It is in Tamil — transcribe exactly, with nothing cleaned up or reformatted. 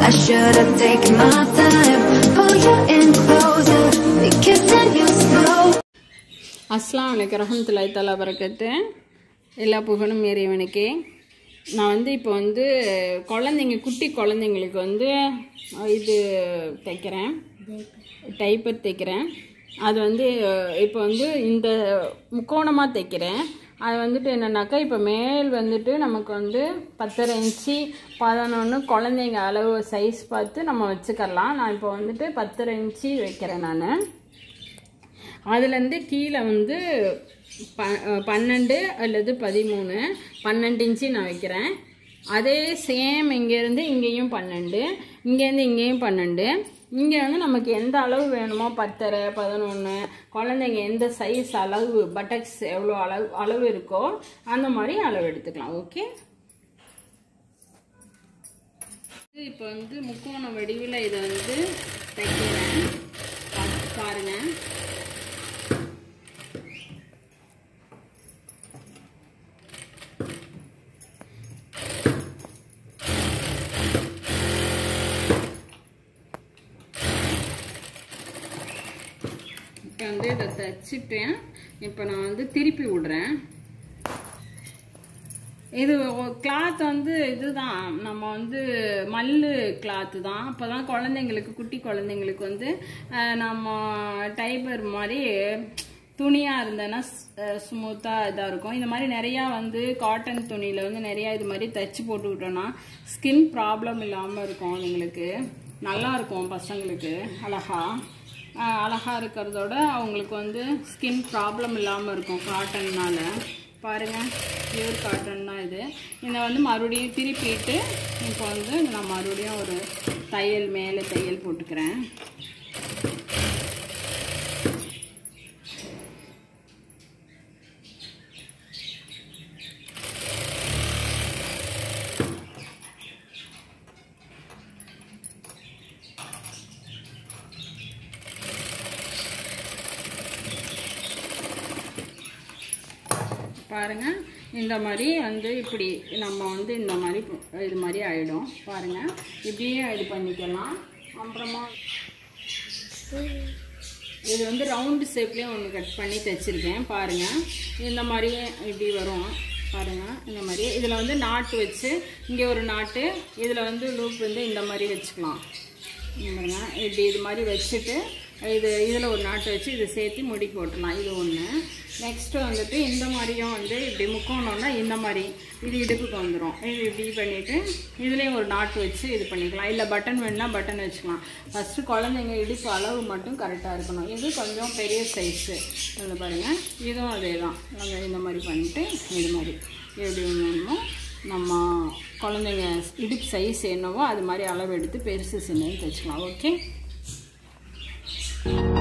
I should have taken my time. Pull you in closer, be kissing you slow. அஸ்ஸலாமு அலைக்கும் ரஹ்மத்துல்லாஹி தஆலா பரக்கத்து. எல்லா புகழும் இறைவனுக்கே. நான் வந்து இப்போ வந்து குழந்தைங்க குட்டி குழந்தைங்களுக்கு வந்து இது தைக்கிறேன், டைப்பர் தைக்கிறேன். அது வந்து இப்போ வந்து இந்த முக்கோணமாக தைக்கிறேன். அது வந்துட்டு என்னென்னாக்கா இப்போ மேல் வந்துட்டு நமக்கு வந்து பத்தரை இன்ச்சு பதினொன்று குழந்தைங்க அளவு சைஸ் பார்த்து நம்ம வச்சுக்கலாம். நான் இப்போ வந்துட்டு பத்தரை இன்ச்சு வைக்கிறேன். நான் அதுலேருந்து கீழே வந்து ப பன்னெண்டு அல்லது பதிமூணு பன்னெண்டு இன்ச்சு நான் வைக்கிறேன். அதே சேம் இங்கேருந்து இங்கேயும் பன்னெண்டு, இங்கேருந்து இங்கேயும் பன்னெண்டு. இங்கே வந்து நமக்கு எந்த அளவு வேணுமோ பத்தரை பதினொன்று குழந்தைங்க எந்த சைஸ் அளவு பட்டக்ஸ் எவ்வளோ அளவு அளவு இருக்கோ அந்த மாதிரி அளவு எடுத்துக்கலாம். ஓகே, இப்போ வந்து முக்கோண வடிவில் இதை வந்து தைக்கிறேன். பாருங்க, இப்போ வந்து இதை தைச்சிட்டேன். இப்போ நான் வந்து திருப்பி விடுறேன். இது கிளாத் வந்து இதுதான், நம்ம வந்து மல்லு கிளாத்து தான். அப்போ தான் குழந்தைங்களுக்கு குட்டி குழந்தைங்களுக்கு வந்து நம்ம டைப்பர் மாதிரி துணியாக இருந்தேன்னா ஸ்மூத்தாக இதாக இருக்கும். இந்த மாதிரி நிறையா வந்து காட்டன் துணியில் வந்து நிறையா இது மாதிரி தைச்சி போட்டுக்கிட்டோன்னா ஸ்கின் ப்ராப்ளம் இல்லாமல் இருக்கும். அதுங்களுக்கு நல்லாயிருக்கும். பசங்களுக்கு அழகா அழகாக இருக்கிறதோட அவங்களுக்கு வந்து ஸ்கின் ப்ராப்ளம் இல்லாமல் இருக்கும் காட்டன்னால். பாருங்கள், பியூர் காட்டன் தான் இது. இதை வந்து மறுபடியும் திருப்பிட்டு இப்போ வந்து நான் மறுபடியும் ஒரு தையல் மேலே தையல் போட்டுக்கிறேன். பாருங்கள், இந்த மாதிரி வந்து இப்படி நம்ம வந்து இந்த மாதிரி இது மாதிரி ஆகிடும். பாருங்கள், இப்படியே இது பண்ணிக்கலாம். அப்புறமா இது வந்து ரவுண்டு ஷேப்லேயே ஒன்று கட் பண்ணி தைச்சிருக்கேன். பாருங்கள், இந்த மாதிரியே இப்படி வரும். பாருங்கள், இந்த மாதிரி இதில் வந்து நாட்டு வச்சு இங்கே ஒரு நாட்டு, இதில் வந்து லூப் வந்து இந்த மாதிரி வச்சுக்கலாம். பாருங்க, இப்படி இது மாதிரி வச்சுட்டு இது இதில் ஒரு நாட்டு வச்சு இதை சேர்த்து முடி போட்டுடலாம். இது ஒன்று. நெக்ஸ்ட்டு வந்துட்டு இந்த மாதிரியும் வந்து இப்படி முக்கோணம்னா இந்த மாதிரி இது இடுப்புக்கு வந்துடும். இது இப்படி பண்ணிவிட்டு இதுலேயும் ஒரு நாட்டு வச்சு இது பண்ணிக்கலாம். இல்லை பட்டன் வேணுன்னா பட்டன் வச்சுக்கலாம். ஃபஸ்ட்டு குழந்தைங்க இடுப்பு அளவு மட்டும் கரெக்டாக இருக்கணும். இது கொஞ்சம் பெரிய சைஸு. இதில் பாருங்கள், இதுவும் அதே தான். நாங்கள் இந்த மாதிரி பண்ணிவிட்டு இது மாதிரி எப்படி வேணுமோ நம்ம குழந்தைங்க இடுப்பு சைஸ் என்னவோ அது மாதிரி அளவு எடுத்து பெருசு சின்னன்னு தைச்சிக்கலாம். ஓகே.